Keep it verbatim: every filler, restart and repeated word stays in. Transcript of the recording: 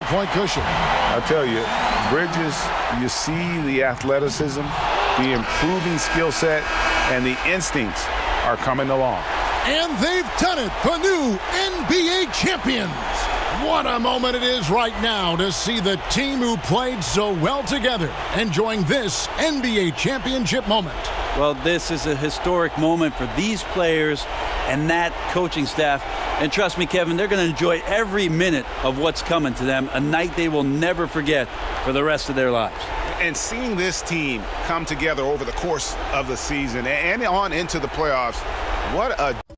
three-point cushion. I'll tell you, Bridges, you see the athleticism, the improving skill set, and the instincts are coming along. And they've done it, the new N B A champions. What a moment it is right now to see the team who played so well together enjoying this N B A championship moment. Well, this is a historic moment for these players and that coaching staff. And trust me, Kevin, they're going to enjoy every minute of what's coming to them, a night they will never forget for the rest of their lives. And seeing this team come together over the course of the season and on into the playoffs, what a